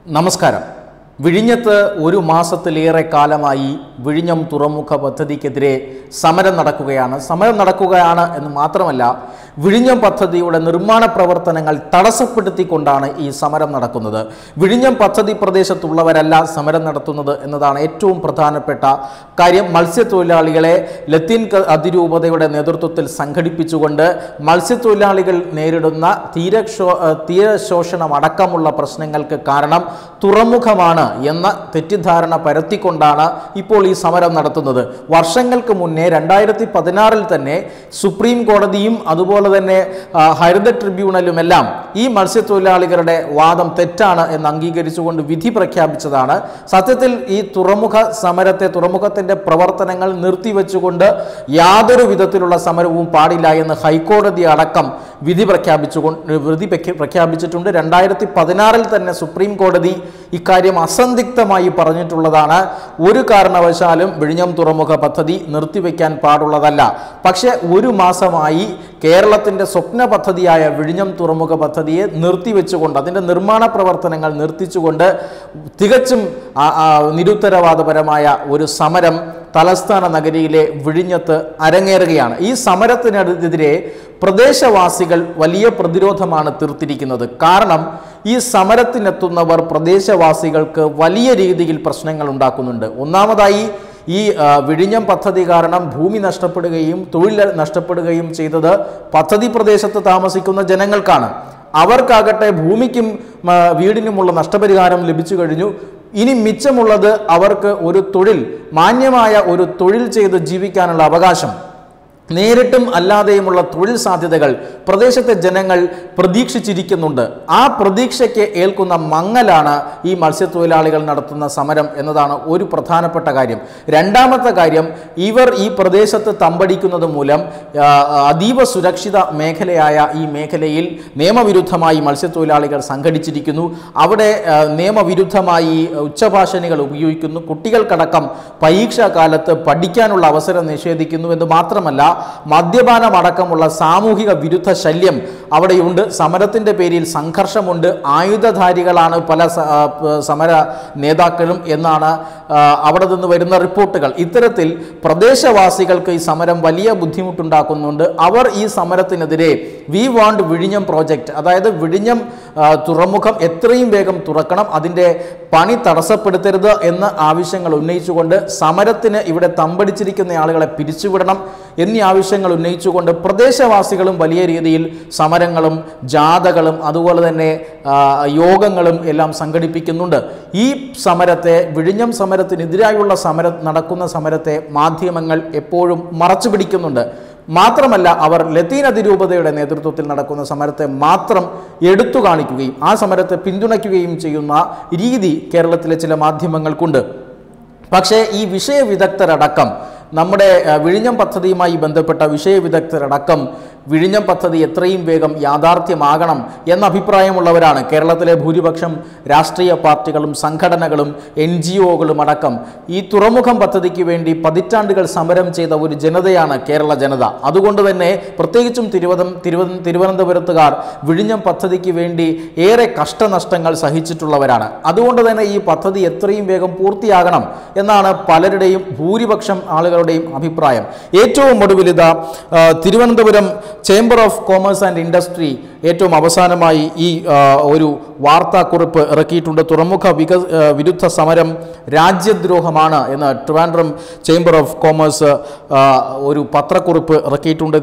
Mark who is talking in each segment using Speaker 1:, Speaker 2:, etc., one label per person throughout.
Speaker 1: നമസ്കാരം. വിഴിഞ്ഞത്ത് ഒരു മാസത്തിലേറെ കാലമായി വിഴിഞ്ഞം തുറമുഖ പദ്ധതിക്കെതിരെ സമരം നടക്കുകയാണ് എന്ന് മാത്രമല്ല, വിഴിഞ്ഞം പദ്ധതിയുടെ നിർമ്മാണ പ്രവർത്തനങ്ങൾ തടസ്സപ്പെടുത്തിക്കൊണ്ടാണ് ഈ സമരം നടക്കുന്നത്. വിഴിഞ്ഞം പദ്ധതി പ്രദേശത്തുള്ളവരല്ല സമരം നടത്തുന്നത് എന്നതാണ് ഏറ്റവും പ്രധാനപ്പെട്ട കാര്യം. മത്സ്യത്തൊഴിലാളികളെ ലത്തീൻ അതിരൂപതയുടെ നേതൃത്വത്തിൽ സംഘടിപ്പിച്ചുകൊണ്ട് മത്സ്യത്തൊഴിലാളികൾ നേരിടുന്ന തീരശോഷണം അടക്കമുള്ള പ്രശ്നങ്ങൾക്ക് കാരണം തുറമുഖമാണ് എന്ന തെറ്റിദ്ധാരണ പരത്തിക്കൊണ്ടാണ് ഇപ്പോൾ ഈ സമരം നടത്തുന്നത്. വർഷങ്ങൾക്ക് മുന്നേ 2016 തന്നെ സുപ്രീം കോടതിയും അതുപോലെ തന്നെ ഹരിത ട്രിബ്യൂണലുമെല്ലാം ഈ മത്സ്യത്തൊഴിലാളികളുടെ വാദം തെറ്റാണ് എന്ന് അംഗീകരിച്ചുകൊണ്ട് വിധി പ്രഖ്യാപിച്ചതാണ്. സത്യത്തിൽ ഈ തുറമുഖത്തിന്റെ പ്രവർത്തനങ്ങൾ നിർത്തിവെച്ചുകൊണ്ട് യാതൊരു വിധത്തിലുള്ള സമരവും പാടില്ല എന്ന് ഹൈക്കോടതി അടക്കം വിധി പ്രഖ്യാപിച്ചിട്ടുണ്ട്. 2016 തന്നെ സുപ്രീം കോടതി ഇക്കാര്യം അസന്ദിഗ്ധമായി പറഞ്ഞിട്ടുള്ളതാണ്. ഒരു കാരണവശാലും വിഴിഞ്ഞം തുറമുഖ പദ്ധതി നിർത്തിവെക്കാൻ പാടുള്ളതല്ല. പക്ഷേ ഒരു മാസമായി കേരളത്തിൻ്റെ സ്വപ്ന പദ്ധതിയായ വിഴിഞ്ഞം തുറമുഖ പദ്ധതിയെ നിർത്തിവെച്ചുകൊണ്ട്, അതിൻ്റെ നിർമ്മാണ പ്രവർത്തനങ്ങൾ നിർത്തിച്ചുകൊണ്ട് തികച്ചും നിരുത്തരവാദപരമായ ഒരു സമരം തലസ്ഥാന നഗരിയിലെ വിഴിഞ്ഞത്ത് അരങ്ങേറുകയാണ്. ഈ സമരത്തിനെതിരെ പ്രദേശവാസികൾ വലിയ പ്രതിരോധമാണ് തീർത്തിരിക്കുന്നത്. കാരണം ഈ സമരത്തിനെത്തുന്നവർ പ്രദേശവാസികൾക്ക് വലിയ രീതിയിൽ പ്രശ്നങ്ങൾ ഉണ്ടാക്കുന്നുണ്ട്. ഒന്നാമതായി, ഈ വിഴിഞ്ഞം പദ്ധതി കാരണം ഭൂമി നഷ്ടപ്പെടുകയും തൊഴിൽ നഷ്ടപ്പെടുകയും ചെയ്തത് പദ്ധതി പ്രദേശത്ത് താമസിക്കുന്ന ജനങ്ങൾക്കാണ്. അവർക്കാകട്ടെ ഭൂമിക്കും വീടിനുമുള്ള നഷ്ടപരിഹാരം ലഭിച്ചു കഴിഞ്ഞു. ഇനി മിച്ചമുള്ളത് അവർക്ക് ഒരു തൊഴിൽ, മാന്യമായ ഒരു തൊഴിൽ ചെയ്ത് ജീവിക്കാനുള്ള അവകാശം, നേരിട്ടും അല്ലാതെയുമുള്ള തൊഴിൽ സാധ്യതകൾ പ്രദേശത്തെ ജനങ്ങൾ പ്രതീക്ഷിച്ചിരിക്കുന്നുണ്ട്. ആ പ്രതീക്ഷയ്ക്ക് ഏൽക്കുന്ന മങ്ങലാണ് ഈ മത്സ്യത്തൊഴിലാളികൾ നടത്തുന്ന സമരം എന്നതാണ് ഒരു പ്രധാനപ്പെട്ട കാര്യം. രണ്ടാമത്തെ കാര്യം, ഇവർ ഈ പ്രദേശത്ത് തമ്പടിക്കുന്നത് മൂലം അതീവ സുരക്ഷിത മേഖലയായ ഈ മേഖലയിൽ നിയമവിരുദ്ധമായി മത്സ്യത്തൊഴിലാളികൾ സംഘടിച്ചിരിക്കുന്നു. അവിടെ നിയമവിരുദ്ധമായി ഉച്ചഭാഷണികൾ ഉപയോഗിക്കുന്നു. കുട്ടികൾക്കടക്കം പരീക്ഷാ കാലത്ത് പഠിക്കാനുള്ള അവസരം നിഷേധിക്കുന്നു എന്ന് മാത്രമല്ല, മദ്യപാനമടക്കമുള്ള സാമൂഹിക വിരുദ്ധ ശല്യം അവിടെയുണ്ട്. സമരത്തിൻ്റെ പേരിൽ സംഘർഷമുണ്ട്. ആയുധധാരികളാണ് പല സമര നേതാക്കളും എന്നാണ് അവിടെ നിന്ന് വരുന്ന റിപ്പോർട്ടുകൾ. ഇത്തരത്തിൽ പ്രദേശവാസികൾക്ക് ഈ സമരം വലിയ ബുദ്ധിമുട്ടുണ്ടാക്കുന്നുണ്ട്. അവർ ഈ സമരത്തിനെതിരെ വി വാണ്ട് വിഴിഞ്ഞം പ്രോജക്റ്റ്, അതായത് വിഴിഞ്ഞം തുറമുഖം എത്രയും വേഗം തുറക്കണം, അതിൻ്റെ പണി തടസ്സപ്പെടുത്തരുത് എന്ന ആവശ്യങ്ങൾ ഉന്നയിച്ചുകൊണ്ട്, സമരത്തിന് ഇവിടെ തമ്പടിച്ചിരിക്കുന്ന ആളുകളെ പിരിച്ചുവിടണം എന്നീ ആവശ്യങ്ങൾ ഉന്നയിച്ചുകൊണ്ട് പ്രദേശവാസികളും വലിയ രീതിയിൽ സമരങ്ങളും ജാഥകളും അതുപോലെ തന്നെ യോഗങ്ങളും എല്ലാം സംഘടിപ്പിക്കുന്നുണ്ട്. ഈ സമരത്തെ, വിഴിഞ്ഞം സമരത്തിനെതിരായുള്ള നടക്കുന്ന സമരത്തെ മാധ്യമങ്ങൾ എപ്പോഴും മറച്ചു പിടിക്കുന്നുണ്ട്. മാത്രമല്ല, അവർ ലത്തീൻ അതിരൂപതയുടെ നേതൃത്വത്തിൽ നടക്കുന്ന സമരത്തെ മാത്രം എടുത്തു കാണിക്കുകയും ആ സമരത്തെ പിന്തുണയ്ക്കുകയും ചെയ്യുന്ന രീതി കേരളത്തിലെ ചില മാധ്യമങ്ങൾക്കുണ്ട്. പക്ഷേ ഈ വിഷയവിദഗ്ധരടക്കം, നമ്മുടെ വിഴിഞ്ഞം പദ്ധതിയുമായി ബന്ധപ്പെട്ട വിഷയവിദഗ്ധരടക്കം വിഴിഞ്ഞം പദ്ധതി എത്രയും വേഗം യാഥാർത്ഥ്യമാകണം എന്ന അഭിപ്രായമുള്ളവരാണ്. കേരളത്തിലെ ഭൂരിപക്ഷം രാഷ്ട്രീയ പാർട്ടികളും സംഘടനകളും NGOകളും അടക്കം ഈ തുറമുഖം പദ്ധതിക്ക് വേണ്ടി പതിറ്റാണ്ടുകൾ സമരം ചെയ്ത ഒരു ജനതയാണ് കേരള ജനത. അതുകൊണ്ട് തന്നെ പ്രത്യേകിച്ചും തിരുവനന്തപുരത്തുകാർ വിഴിഞ്ഞം പദ്ധതിക്ക് വേണ്ടി ഏറെ കഷ്ടനഷ്ടങ്ങൾ സഹിച്ചിട്ടുള്ളവരാണ്. അതുകൊണ്ട് തന്നെ ഈ പദ്ധതി എത്രയും വേഗം പൂർത്തിയാകണം എന്നാണ് പലരുടെയും, ഭൂരിപക്ഷം ആളുകളുടെയും അഭിപ്രായം. ഏറ്റവും ഒടുവിൽ ഇതാ Thiruvananthapuram chamber of commerce and industry ഏറ്റവും അവസാനമായി ഈ ഒരു വാർത്താക്കുറിപ്പ് ഇറക്കിയിട്ടുണ്ട്. തുറമുഖ വിരുദ്ധ സമരം രാജ്യദ്രോഹമാണ് എന്ന് ട്രിവാൻഡ്രം ചേംബർ ഓഫ് കോമേഴ്സ് ഒരു പത്രക്കുറിപ്പ് ഇറക്കിയിട്ടുണ്ട്.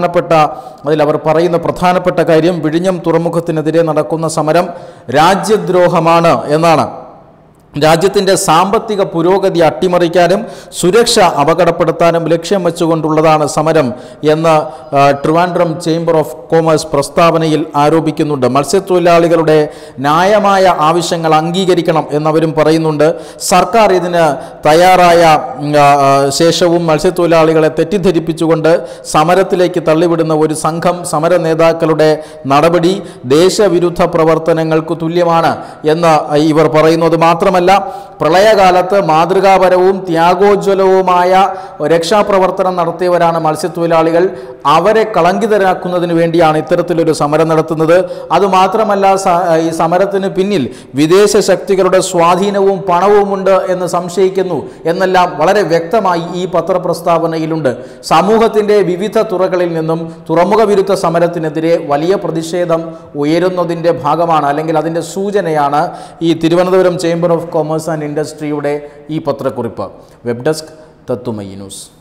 Speaker 1: അതിൽ അവർ പറയുന്ന പ്രധാനപ്പെട്ട കാര്യം, വിഴിഞ്ഞം തുറമുഖത്തിനെതിരെ നടക്കുന്ന സമരം രാജ്യദ്രോഹമാണ് എന്നാണ്. രാജ്യത്തിൻ്റെ സാമ്പത്തിക പുരോഗതി അട്ടിമറിക്കാനും സുരക്ഷ അപകടപ്പെടുത്താനും ലക്ഷ്യം വെച്ചുകൊണ്ടുള്ളതാണ് സമരം എന്ന് ട്രിവാൻഡ്രം ചേംബർ ഓഫ് കോമേഴ്സ് പ്രസ്താവനയിൽ ആരോപിക്കുന്നുണ്ട്. മത്സ്യത്തൊഴിലാളികളുടെ ന്യായമായ ആവശ്യങ്ങൾ അംഗീകരിക്കണം എന്നവരും പറയുന്നുണ്ട്. സർക്കാർ ഇതിന് തയ്യാറായ ശേഷവും മത്സ്യത്തൊഴിലാളികളെ തെറ്റിദ്ധരിപ്പിച്ചുകൊണ്ട് സമരത്തിലേക്ക് തള്ളിവിടുന്ന ഒരു സംഘം സമര നേതാക്കളുടെ നടപടി ദേശവിരുദ്ധ പ്രവർത്തനങ്ങൾക്ക് തുല്യമാണ് എന്ന് ഇവർ പറയുന്നത് മാത്രമല്ല, മാത്രമല്ല പ്രളയകാലത്ത് മാതൃകാപരവും ത്യാഗോജ്വലവുമായ രക്ഷാപ്രവർത്തനം നടത്തിയവരാണ് മത്സ്യത്തൊഴിലാളികൾ. അവരെ കളങ്കിതരാക്കുന്നതിന് വേണ്ടിയാണ് ഇത്തരത്തിലൊരു സമരം നടത്തുന്നത്. അതുമാത്രമല്ല, ഈ സമരത്തിന് പിന്നിൽ വിദേശ ശക്തികളുടെ സ്വാധീനവും പണവുമുണ്ട് എന്ന് സംശയിക്കുന്നു എന്നെല്ലാം വളരെ വ്യക്തമായി ഈ പത്രപ്രസ്താവനയിലുണ്ട്. സമൂഹത്തിൻ്റെ വിവിധ തുറകളിൽ നിന്നും തുറമുഖ വിരുദ്ധ സമരത്തിനെതിരെ വലിയ പ്രതിഷേധം ഉയരുന്നതിൻ്റെ ഭാഗമാണ്, അല്ലെങ്കിൽ അതിൻ്റെ സൂചനയാണ് ഈ Thiruvananthapuram chamber of commerce and ഇൻഡസ്ട്രിയുടെ ഈ പത്രക്കുറിപ്പ്. Web desk Tatwamayi news.